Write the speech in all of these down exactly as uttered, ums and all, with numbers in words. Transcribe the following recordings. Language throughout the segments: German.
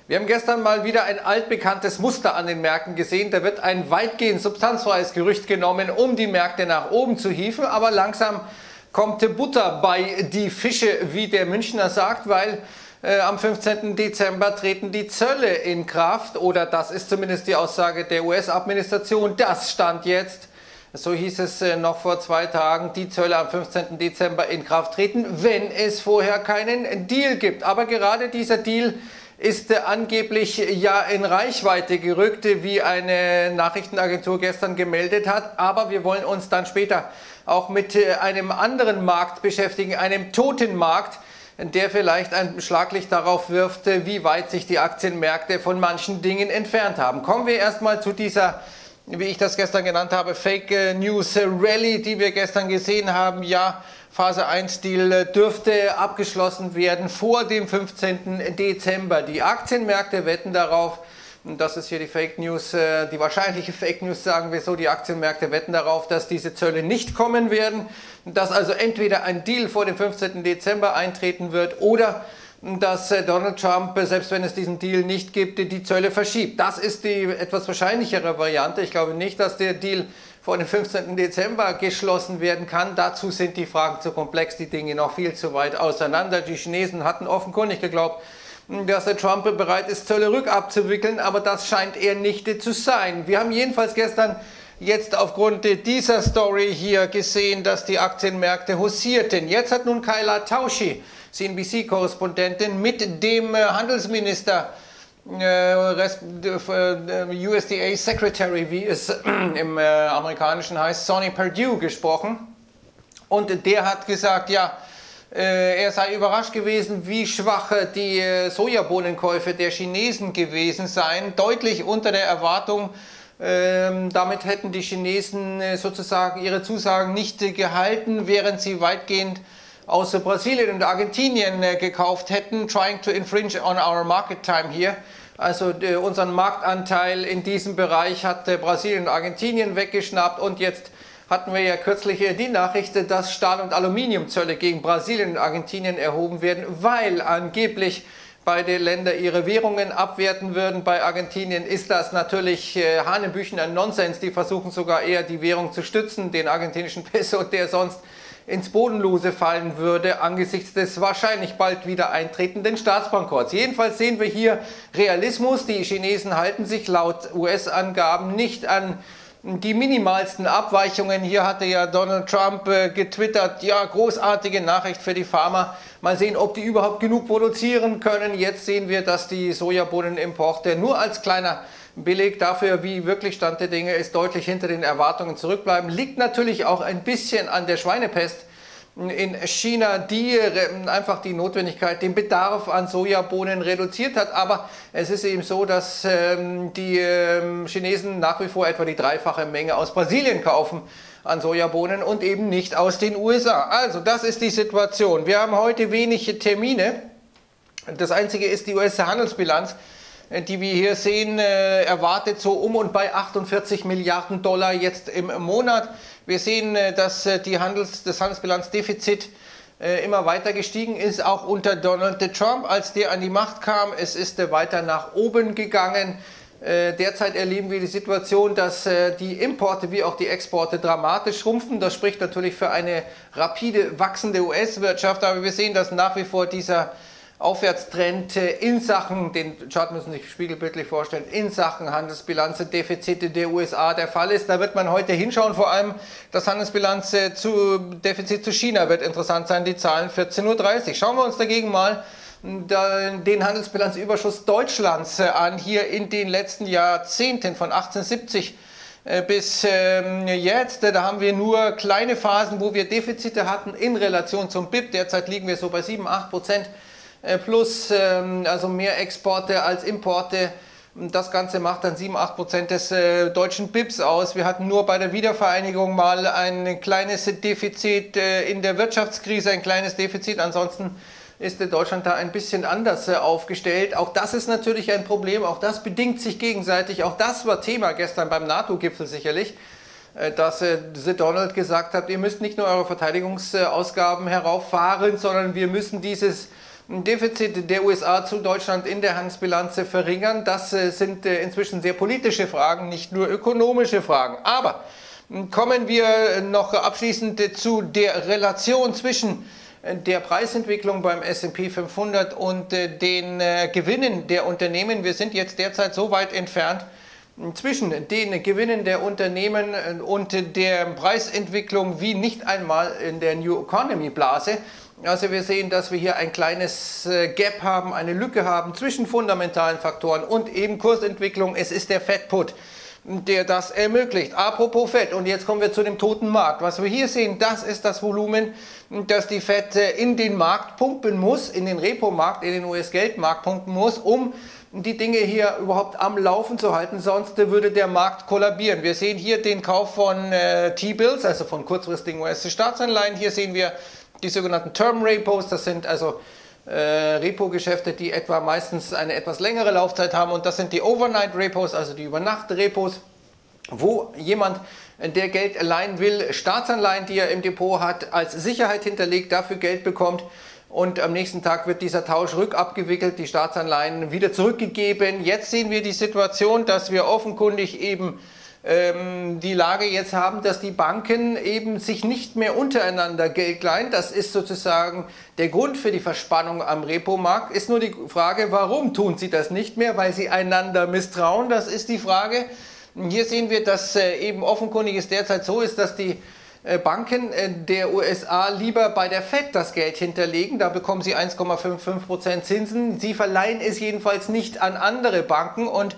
Wir haben gestern mal wieder ein altbekanntes Muster an den Märkten gesehen. Da wird ein weitgehend substanzfreies Gerücht genommen, um die Märkte nach oben zu hieven. Aber langsam kommt Butter bei die Fische, wie der Münchner sagt, weil äh, am fünfzehnten Dezember treten die Zölle in Kraft. Oder das ist zumindest die Aussage der U S-Administration. Das stand jetzt, so hieß es äh, noch vor zwei Tagen, die Zölle am fünfzehnten Dezember in Kraft treten, wenn es vorher keinen Deal gibt. Aber gerade dieser Deal ist äh, angeblich ja in Reichweite gerückt, wie eine Nachrichtenagentur gestern gemeldet hat. Aber wir wollen uns dann später auch mit äh, einem anderen Markt beschäftigen, einem toten Markt, der vielleicht ein Schlaglicht darauf wirft, äh, wie weit sich die Aktienmärkte von manchen Dingen entfernt haben. Kommen wir erstmal zu dieser, wie ich das gestern genannt habe, Fake News Rally, die wir gestern gesehen haben. Ja, Phase eins Deal dürfte abgeschlossen werden vor dem fünfzehnten Dezember. Die Aktienmärkte wetten darauf, und das ist hier die Fake News, die wahrscheinliche Fake News, sagen wir so, die Aktienmärkte wetten darauf, dass diese Zölle nicht kommen werden, dass also entweder ein Deal vor dem fünfzehnten Dezember eintreten wird oder dass Donald Trump, selbst wenn es diesen Deal nicht gibt, die Zölle verschiebt. Das ist die etwas wahrscheinlichere Variante. Ich glaube nicht, dass der Deal vor dem fünfzehnten Dezember geschlossen werden kann. Dazu sind die Fragen zu komplex, die Dinge noch viel zu weit auseinander. Die Chinesen hatten offenkundig geglaubt, dass der Trump bereit ist, Zölle rückabzuwickeln, aber das scheint er nicht zu sein. Wir haben jedenfalls gestern jetzt aufgrund dieser Story hier gesehen, dass die Aktienmärkte haussierten. Jetzt hat nun Kayla Tausche, C N B C-Korrespondentin, mit dem Handelsminister, äh, U S D A Secretary, wie es im äh, amerikanischen heißt, Sonny Perdue, gesprochen. Und der hat gesagt, ja, äh, er sei überrascht gewesen, wie schwach die äh, Sojabohnenkäufe der Chinesen gewesen seien, deutlich unter der Erwartung. Ähm, damit hätten die Chinesen äh, sozusagen ihre Zusagen nicht äh, gehalten, während sie weitgehend aus Brasilien und Argentinien äh, gekauft hätten, trying to infringe on our market time here. Also äh, unseren Marktanteil in diesem Bereich hat äh, Brasilien und Argentinien weggeschnappt, und jetzt hatten wir ja kürzlich äh, die Nachricht, dass Stahl- und Aluminiumzölle gegen Brasilien und Argentinien erhoben werden, weil angeblich beide Länder ihre Währungen abwerten würden. Bei Argentinien ist das natürlich äh, hanebüchener Nonsens. Die versuchen sogar eher die Währung zu stützen, den argentinischen Peso, der sonst ins Bodenlose fallen würde angesichts des wahrscheinlich bald wieder eintretenden Staatsbankrotts. Jedenfalls sehen wir hier Realismus. Die Chinesen halten sich laut U S-Angaben nicht an die minimalsten Abweichungen. Hier hatte ja Donald Trump äh, getwittert, ja, großartige Nachricht für die Farmer. Mal sehen, ob die überhaupt genug produzieren können. Jetzt sehen wir, dass die Sojabohnenimporte nur als kleiner Beleg dafür, wie wirklich Stand der Dinge ist, deutlich hinter den Erwartungen zurückbleiben. Liegt natürlich auch ein bisschen an der Schweinepest in China, die einfach die Notwendigkeit, den Bedarf an Sojabohnen reduziert hat. Aber es ist eben so, dass ähm, die ähm, Chinesen nach wie vor etwa die dreifache Menge aus Brasilien kaufen an Sojabohnen und eben nicht aus den U S A. Also das ist die Situation. Wir haben heute wenige Termine. Das einzige ist die U S-Handelsbilanz, die wir hier sehen, äh, erwartet so um und bei achtundvierzig Milliarden Dollar jetzt im Monat. Wir sehen, äh, dass äh, die Handels-, das Handelsbilanzdefizit äh, immer weiter gestiegen ist, auch unter Donald Trump, als der an die Macht kam. Es ist äh, weiter nach oben gegangen. Äh, derzeit erleben wir die Situation, dass äh, die Importe wie auch die Exporte dramatisch schrumpfen. Das spricht natürlich für eine rapide wachsende U S-Wirtschaft, aber wir sehen, dass nach wie vor dieser Aufwärtstrend in Sachen, den Chart müssen Sie sich spiegelbildlich vorstellen, in Sachen Handelsbilanzdefizite der U S A der Fall ist. Da wird man heute hinschauen, vor allem das Handelsbilanzdefizit zu China wird interessant sein, die Zahlen vierzehn Uhr dreißig. Schauen wir uns dagegen mal den Handelsbilanzüberschuss Deutschlands an, hier in den letzten Jahrzehnten von achtzehnhundertsiebzig bis jetzt. Da haben wir nur kleine Phasen, wo wir Defizite hatten in Relation zum B I P. Derzeit liegen wir so bei sieben, acht Prozent plus, also mehr Exporte als Importe. Das Ganze macht dann sieben, acht Prozent des äh, deutschen B I Ps aus. Wir hatten nur bei der Wiedervereinigung mal ein kleines Defizit äh, in der Wirtschaftskrise, ein kleines Defizit. Ansonsten ist äh, Deutschland da ein bisschen anders äh, aufgestellt. Auch das ist natürlich ein Problem, auch das bedingt sich gegenseitig. Auch das war Thema gestern beim NATO-Gipfel sicherlich, äh, dass äh, Donald gesagt hat, ihr müsst nicht nur eure Verteidigungsausgaben herauffahren, sondern wir müssen dieses Defizit der U S A zu Deutschland in der Handelsbilanz verringern. Das sind inzwischen sehr politische Fragen, nicht nur ökonomische Fragen. Aber kommen wir noch abschließend zu der Relation zwischen der Preisentwicklung beim S und P fünfhundert und den Gewinnen der Unternehmen. Wir sind jetzt derzeit so weit entfernt zwischen den Gewinnen der Unternehmen und der Preisentwicklung wie nicht einmal in der New Economy Blase. Also wir sehen, dass wir hier ein kleines Gap haben, eine Lücke haben zwischen fundamentalen Faktoren und eben Kursentwicklung. Es ist der Fed-Put, der das ermöglicht. Apropos Fed, und jetzt kommen wir zu dem toten Markt. Was wir hier sehen, das ist das Volumen, das die Fed in den Markt pumpen muss, in den Repo-Markt, in den U S-Geldmarkt pumpen muss, um die Dinge hier überhaupt am Laufen zu halten, sonst würde der Markt kollabieren. Wir sehen hier den Kauf von äh, T-Bills, also von kurzfristigen U S-Staatsanleihen. Hier sehen wir die sogenannten Term Repos, das sind also äh, Repo-Geschäfte, die etwa meistens eine etwas längere Laufzeit haben, und das sind die Overnight Repos, also die Übernacht-Repos, wo jemand, der Geld leihen will, Staatsanleihen, die er im Depot hat, als Sicherheit hinterlegt, dafür Geld bekommt. Und am nächsten Tag wird dieser Tausch rückabgewickelt, die Staatsanleihen wieder zurückgegeben. Jetzt sehen wir die Situation, dass wir offenkundig eben ähm, die Lage jetzt haben, dass die Banken eben sich nicht mehr untereinander Geld leihen. Das ist sozusagen der Grund für die Verspannung am Repo-Markt. Ist nur die Frage, warum tun sie das nicht mehr? Weil sie einander misstrauen, das ist die Frage. Hier sehen wir, dass äh, eben offenkundig es derzeit so ist, dass die Banken der U S A lieber bei der Fed das Geld hinterlegen. Da bekommen sie eins Komma fünfundfünfzig Prozent Zinsen. Sie verleihen es jedenfalls nicht an andere Banken, und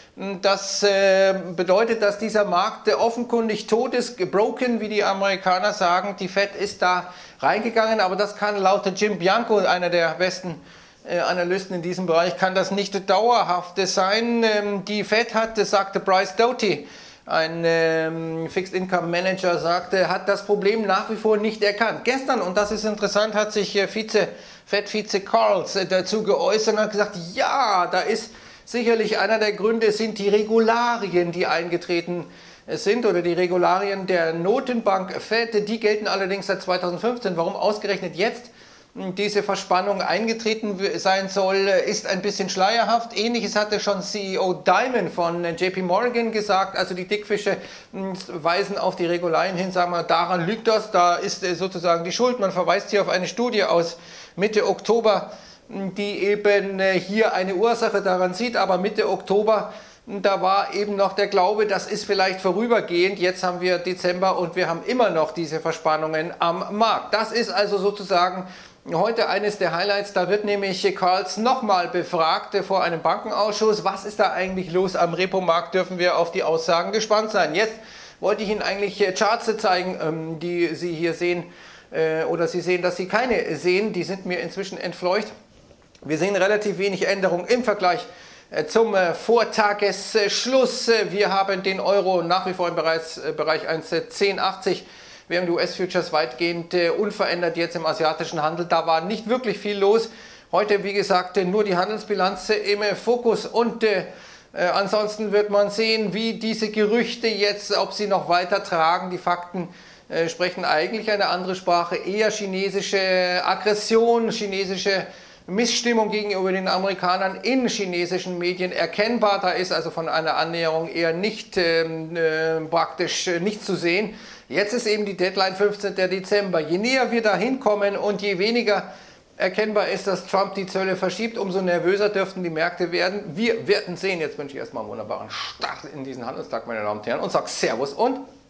das bedeutet, dass dieser Markt offenkundig tot ist, gebroken, wie die Amerikaner sagen. Die Fed ist da reingegangen, aber das kann laut Jim Bianco, einer der besten Analysten in diesem Bereich, kann das nicht dauerhaft sein. Die Fed hat, das sagte Bryce Doty, ein ähm, Fixed Income Manager, sagte, hat das Problem nach wie vor nicht erkannt. Gestern, und das ist interessant, hat sich äh, Vize, Fed-Vize Karls äh, dazu geäußert und hat gesagt, ja, da ist sicherlich einer der Gründe, sind die Regularien, die eingetreten sind, oder die Regularien der Notenbank Fed. Die gelten allerdings seit zweitausendfünfzehn. Warum ausgerechnet jetzt diese Verspannung eingetreten sein soll, ist ein bisschen schleierhaft. Ähnliches hatte schon C E O Dimon von J P Morgan gesagt. Also die Dickfische weisen auf die Regularien hin, sagen wir, daran liegt das, da ist sozusagen die Schuld. Man verweist hier auf eine Studie aus Mitte Oktober, die eben hier eine Ursache daran sieht, aber Mitte Oktober, da war eben noch der Glaube, das ist vielleicht vorübergehend. Jetzt haben wir Dezember und wir haben immer noch diese Verspannungen am Markt. Das ist also sozusagen heute eines der Highlights. Da wird nämlich Karls nochmal befragt vor einem Bankenausschuss. Was ist da eigentlich los am Repo-Markt? Dürfen wir auf die Aussagen gespannt sein. Jetzt wollte ich Ihnen eigentlich Charts zeigen, die Sie hier sehen, oder Sie sehen, dass Sie keine sehen. Die sind mir inzwischen entfleucht. Wir sehen relativ wenig Änderung im Vergleich zum Vortagesschluss. Wir haben den Euro nach wie vor im Bereich eins Komma zehn achtzig. Wir haben die U S-Futures weitgehend äh, unverändert jetzt im asiatischen Handel. Da war nicht wirklich viel los. Heute, wie gesagt, äh, nur die Handelsbilanz äh, im äh, Fokus. Und äh, äh, ansonsten wird man sehen, wie diese Gerüchte jetzt, ob sie noch weiter tragen. Die Fakten äh, sprechen eigentlich eine andere Sprache. Eher chinesische Aggression, chinesische Missstimmung gegenüber den Amerikanern in chinesischen Medien erkennbar. Da ist also von einer Annäherung eher nicht ähm, äh, praktisch äh, nichts zu sehen. Jetzt ist eben die Deadline fünfzehnten Dezember. Je näher wir da hinkommen und je weniger erkennbar ist, dass Trump die Zölle verschiebt, umso nervöser dürften die Märkte werden. Wir werden sehen. Jetzt wünsche ich erstmal einen wunderbaren Start in diesen Handelstag, meine Damen und Herren, und sage Servus und